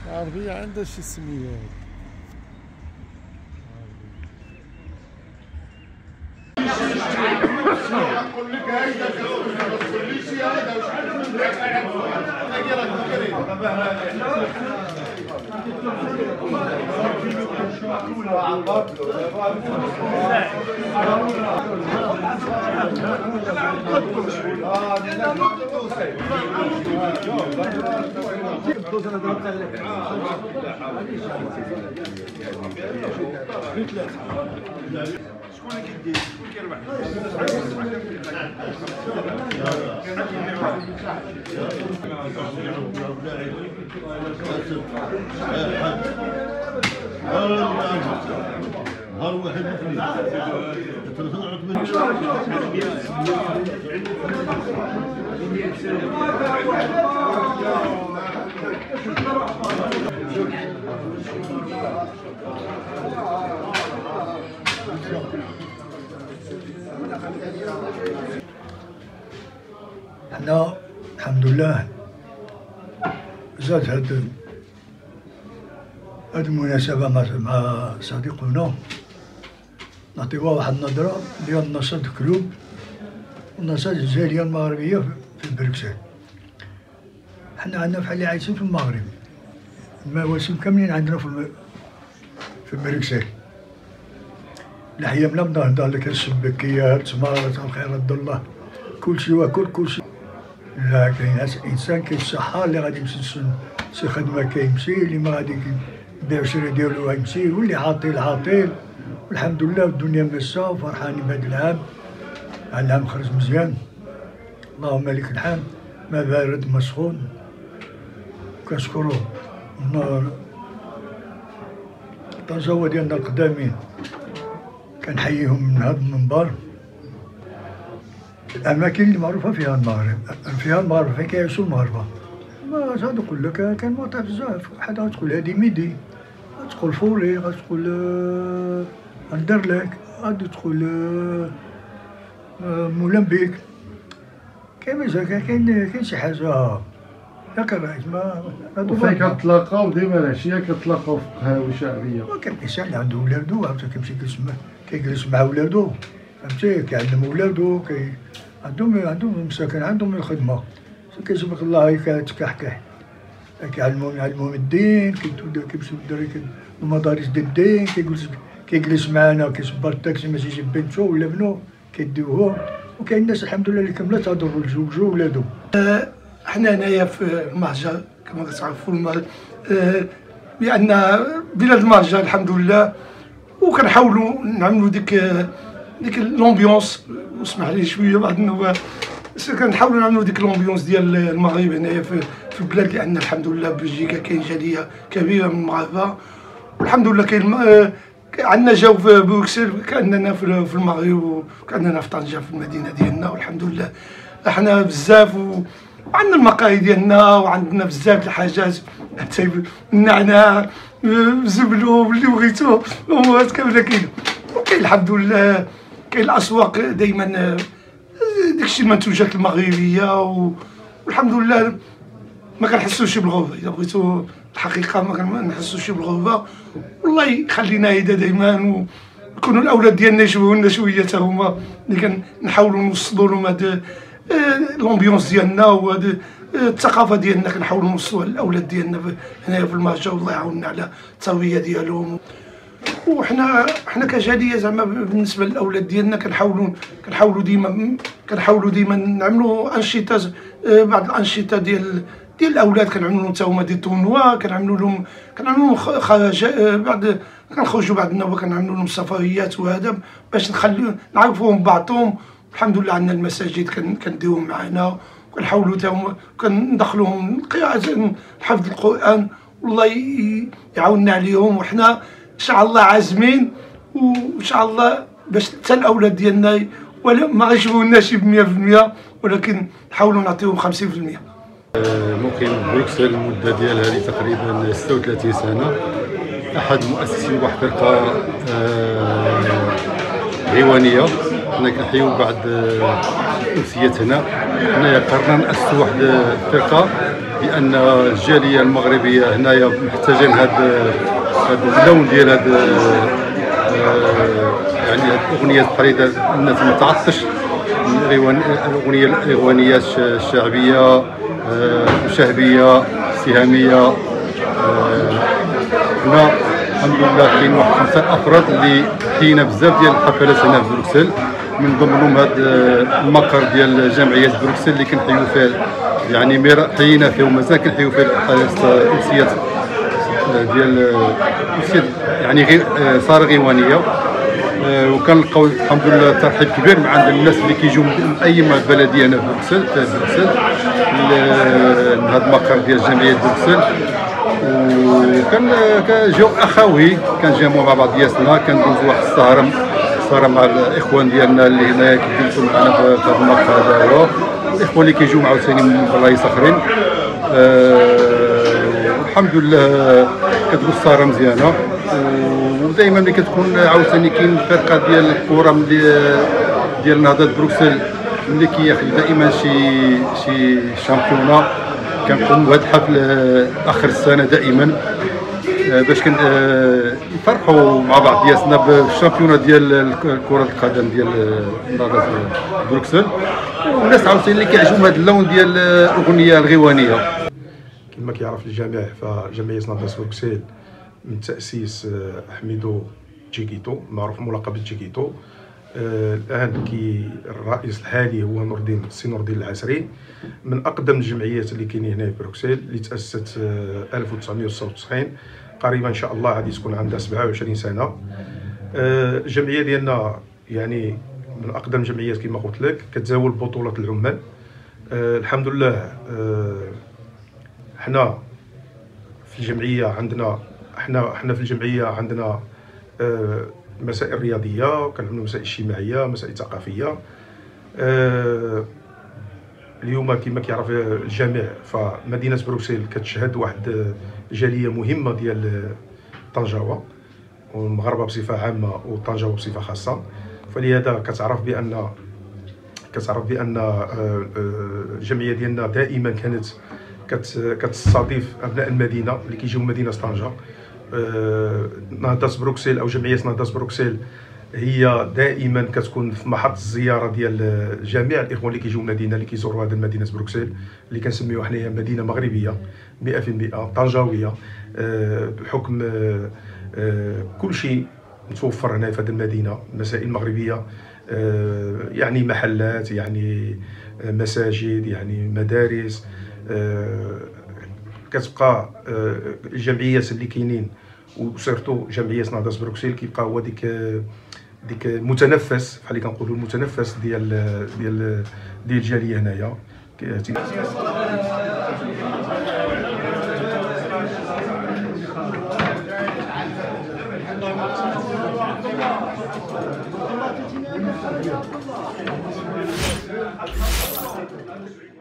العربية عندها شي سميات. نقول لك هيدا ما تقوليش هذا واش شكون اللي كيدير؟ شكون كيربح؟ نهار واحد حنا الحمد لله زاد هاد المناسبة مع صديقنا نعطيوها واحد النظرة ديال نشاط كلوب والنشاط الجالية المغربية في بروكسل. حنا عندنا بحال اللي عايشين في المغرب، المواسم كاملين عندنا في بروكسل. الأحيام لم نهضر لك الشبكيات تمارات الخير رد الله كلشي واكل كلشي. لا كاين انسان كيتصحى اللي غادي يمشي شي خدمه كيمشي، اللي ما غادي يبيع شري ديالو غيمشي، واللي عاطل عاطل. والحمد لله الدنيا ماشيه وفرحانين بهذا العام. العام خرج مزيان اللهم لك الحمد، ما بارد ما سخون. كنشكرو الطنجاوة ديالنا القدامين كنحييهم من هذا المنبر. الأماكن اللي معروفة فيها المغرب فين كيعيشوا المغاربة. ما غادي نقول لك كاين مواطن بزاف. واحد غتقول هادي ميدي، غتقول فوري، غتقول أندرليك، غادي تقول مولمبيك. كاين مازال كاين شي حاجة ياك الرئيس. ما وفين كتلاقاو ديما العشية كتلاقاو في قهاوي شعبية. كاين إنسان اللي عنده ولادو عاوتاني كيمشي كيجلس مع ولادو، فهمتي، كيعلم ولادو، عندهم مساكن، عندهم الخدمة، كيسبق الله كتكحكح، كيعلموهم الدين، كيمشيو للدراري المدارس ديال الدين، كيجلس معانا كيصبر التاكسي باش يجيب بنتو ولا بنو كيديوهم. وكاين الناس الحمد لله اللي كاملة تهضر لزوجو ولادو. حنا هنايا في المهجر كما كتعرفوا بأن بلاد المهجر الحمد لله، وكنحاولوا نعملوا ديك لومبيونس، واسمح لي شويه بعض النواب، كنحاولوا نعملوا ديك لومبيونس ديال المغرب هنايا في البلاد، لان الحمد لله بلجيكا كاين جاليه كبيره من المغاربه، والحمد لله كاين عندنا جاو في بروكسل كاننا في المغرب، وكاننا في طنجه في المدينه ديالنا، والحمد لله احنا بزاف وعندنا المقاهي ديالنا، وعندنا بزاف الحاجات، النعناع، الزبلو، اللي بغيتو الامورات كامله كاينه. وكاين الحمد لله كاين الاسواق دائما داكشي المنتوجات المغربيه، والحمد لله ما كنحسوش بالغربه. اذا بغيتو الحقيقه ما كنحسوش بالغربه، والله يخلينا هيدا دائما، ويكونوا الاولاد ديالنا يشبهونا شويه حتى هما، اللي كنحاولوا نوصلوا لهم هاد لومبيونس ديالنا وهاد الثقافه ديالنا، كنحاولوا نوصلوها للاولاد ديالنا هنايا في المهجر، والله يعاوننا على التربيه ديالهم. وحنا كجاليه زعما بالنسبه للاولاد ديالنا كنحاولوا ديما نعملوا انشطه، بعض الانشطه ديال الاولاد كنعملوا لهم حتى هما دي طونوا، كنعملوا لهم بعد كنخرجوا بعض النوبه كنعملوا لهم سفريات، وهذا باش نعرفوهم بعضهم. الحمد لله عندنا المساجد كنديوهم معنا، وكنحاولوا حتى هما كندخلوهم قراءه حفظ القران، والله يعاوننا عليهم. وحنا ان شاء الله عازمين، وان شاء الله باش حتى الاولاد ديالنا ولا ما غيشبهوناش ب100%، ولكن نحاولوا نعطيهم 50%. مقيم بروكسل المده ديالها هذه تقريبا 36 سنه، احد مؤسسين واحد فرقه عوانيه. حنا كنحيو بعد امسيتنا، حنايا قررنا ناسسوا واحد الفرقه بان الجاليه المغربيه هنايا محتاجين هذا اللون ديال هذا يعني الاغنيه الفريده الناس ما تعطش الاغنيه الاغنيات الشعبيه شهبيه سهاميه. هنا الحمد لله كاين واحد 5 افراد اللي حينا بزاف ديال الحفلات هنا في بروكسل، من ضمنهم هذا المقر ديال جمعيه بروكسل اللي كنحيو فيه يعني حيينا فيه ومازال كنحيو فيه الامسيات ديال يعني غير صار غيوانيه. وكنلقاو الحمد لله ترحيب كبير من عند الناس اللي كيجيو من اي بلديه هنا في بروكسل لهذا المقر ديال جمعيه بروكسل. وكان جو اخوي كنجمعوا مع بعضياتنا كندوزوا واحد السهره مع الاخوان ديالنا اللي هنايا كيجلسوا معنا في هذا المقر هذا هو الاخوان اللي كيجيو عاوتاني من بلايص اخرين. الحمد لله كتكون السهره مزيانه. ودائما ملي كتكون عاوتاني كاين فرقه ديال الكره ديال نهضه بروكسل ملي كياخذ دائما شي شامبيونا كنقوم بهذا الحفل اخر السنه دائما باش نفرحوا مع بعضياتنا بالشامبيونا ديال كره القدم ديال نهضه بروكسل. والناس عاوتاني اللي كيعجبهم هذا اللون ديال الاغنيه الغيوانيه. كما كيعرف الجميع فجمعيه نهضه بروكسل من تأسيس حميدو تشيكيتو معروف ملقب تشيكيتو. الآن الرئيس الحالي هو نور الدين العسري، من أقدم الجمعيات اللي كاينين هنا في بروكسل اللي تأسست 1999 قريبا إن شاء الله غادي تكون عندها 27 سنة. الجمعية ديالنا يعني من أقدم الجمعيات كما قلت لك كتزاول بطولة العمال. الحمد لله حنا في الجمعية عندنا احنا في الجمعيه عندنا مسائل رياضيه، كنعملوا مسائل اجتماعيه، مسائل ثقافيه. اليوم كما كيعرف الجميع فمدينه بروكسل كتشهد واحد جاليه مهمه ديال طنجاوه والمغاربه بصفه عامه وطنجاوه بصفه خاصه. فلهذا كتعرف بان الجمعيه ديالنا دائما كانت كتستضيف ابناء المدينه اللي كيجيو من مدينه طنجه. نهضه بروكسل او جمعيه نهضه بروكسل هي دائما كتكون في محط الزياره ديال جميع الاخوان اللي كيجيو من المدينه اللي كيزوروا هذه المدينه بروكسل اللي كنسميوها حنايا مدينه مغربيه 100% طنجاويه، بحكم كل شيء متوفر هنا في هذه المدينه، مسائل مغربيه يعني محلات يعني مساجد يعني مدارس. كتبقى الجمعيات اللي كاينين وسيرتو جمعيه نهضه بروكسل كيبقى هو ديك متنفس بحال اللي كنقولوا المتنفس ديال الجاليه هنايا. Thank you.